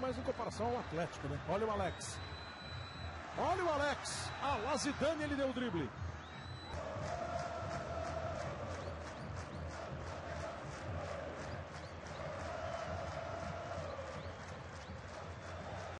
mas em comparação ao Atlético, né? Olha o Alex. Olha o Alex. A Zidane, ele deu o drible.